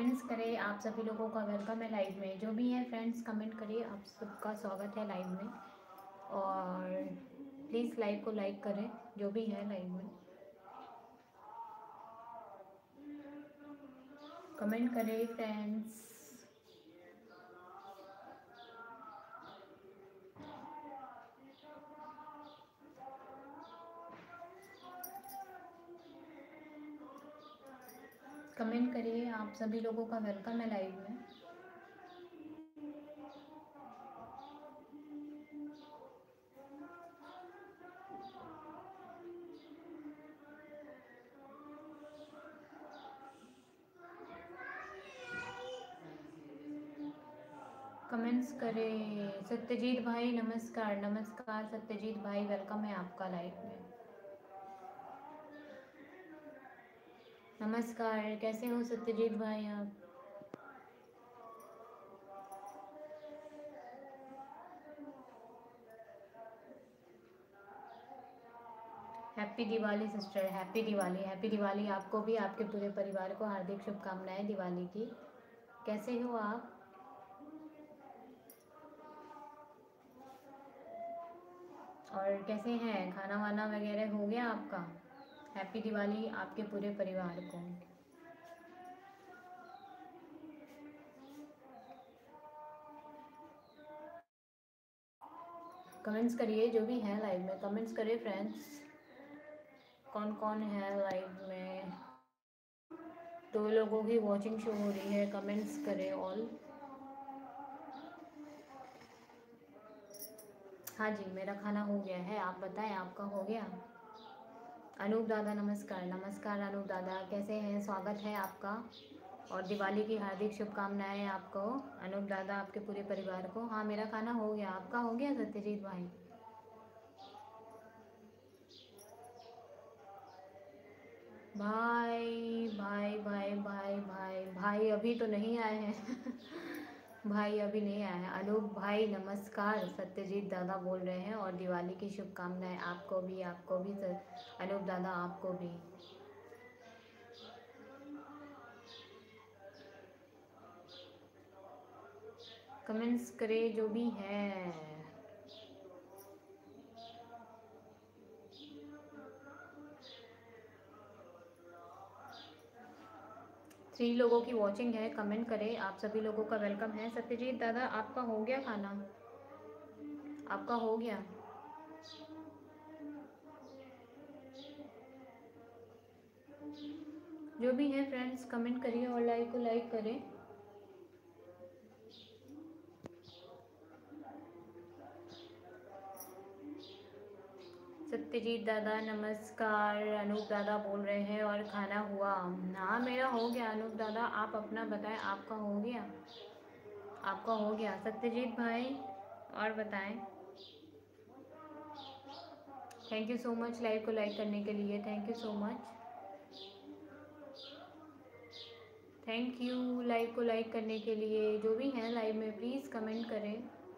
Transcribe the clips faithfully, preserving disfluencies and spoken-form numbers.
Friends करें, आप सभी लोगों का वेलकम है लाइव में। जो भी है फ्रेंड्स कमेंट करिए, आप सबका स्वागत है लाइव में। और प्लीज़ लाइव को लाइक करें जो भी है लाइव में। कमेंट करें फ्रेंड्स। कमेंट करिए, आप सभी लोगों का वेलकम है लाइव में। कमेंट्स करें। सत्यजीत भाई नमस्कार। नमस्कार सत्यजीत भाई, वेलकम है आपका लाइव में। नमस्कार, कैसे हो सत्यजीत भाई आप? Happy Diwali sister, happy Diwali. Happy Diwali आपको भी, आपके पूरे परिवार को हार्दिक शुभकामनाएं दिवाली की। कैसे हो आप? और कैसे हैं? खाना वाना वगैरह हो गया आपका? हैप्पी दिवाली आपके पूरे परिवार को। कमेंट्स करिए जो भी है लाइव में, कमेंट्स करिए फ्रेंड्स। कौन कौन है लाइव में? दो लोगों की वॉचिंग शो हो रही है, कमेंट्स करें ऑल। हाँ जी, मेरा खाना हो गया है, आप बताएं आपका हो गया? अनूप दादा नमस्कार। नमस्कार अनूप दादा, कैसे हैं? स्वागत है आपका और दिवाली की हार्दिक शुभकामनाएं आपको अनूप दादा, आपके पूरे परिवार को। हाँ मेरा खाना हो गया, आपका हो गया सत्यजीत भाई? भाई भाई भाई भाई भाई भाई अभी तो नहीं आए हैं भाई अभी नहीं आए हैं। अनूप भाई नमस्कार, सत्यजीत दादा बोल रहे हैं और दिवाली की शुभकामनाएं आपको भी, आपको भी सर अनूप दादा, आपको भी। कमेंट्स करें जो भी है। थ्री लोगों की वॉचिंग है, कमेंट करें। आप सभी लोगों का वेलकम है। सत्यजीत दादा आपका हो गया खाना? आपका हो गया? जो भी है फ्रेंड्स कमेंट करिए और लाइक को लाइक करें। सत्यजीत दादा नमस्कार, अनूप दादा बोल रहे हैं और खाना हुआ? हाँ मेरा हो गया अनूप दादा, आप अपना बताएं आपका हो गया? आपका हो गया सत्यजीत भाई, और बताएं। Thank you so much live को लाइक करने के लिए, thank you so much. Thank you live को लाइक करने के लिए। जो भी हैं लाइव में प्लीज़ कमेंट करें।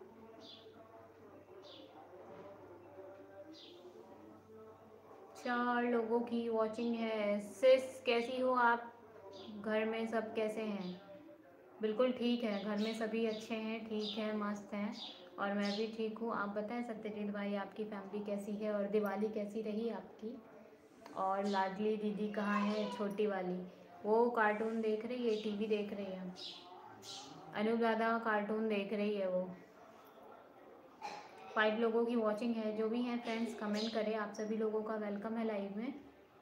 चार लोगों की वॉचिंग है। सिस कैसी हो आप? घर में सब कैसे हैं? बिल्कुल ठीक है, घर में सभी अच्छे हैं, ठीक है, मस्त हैं। और मैं भी ठीक हूँ। आप बताएं सत्यजीत भाई, आपकी फैमिली कैसी है और दिवाली कैसी रही आपकी? और लाडली दीदी कहाँ है? छोटी वाली वो कार्टून देख रही है, टीवी देख रही है। अनूप दादा कार्टून देख रही है वो। फाइव लोगों की वॉचिंग है। जो भी हैं फ्रेंड्स कमेंट करें, आप सभी लोगों का वेलकम है लाइव में।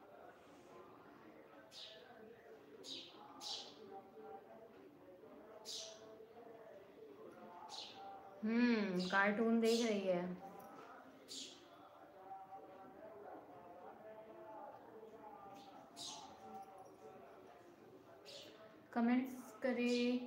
हम्म कार्टून देख रही है। कमेंट्स करें।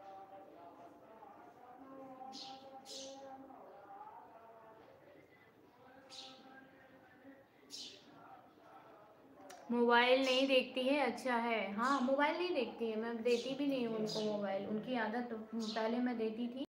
मोबाइल नहीं देखती है? अच्छा है। हाँ मोबाइल नहीं देखती है, मैं देती भी नहीं हूँ उनको मोबाइल। उनकी आदत पहले मैं देती थी।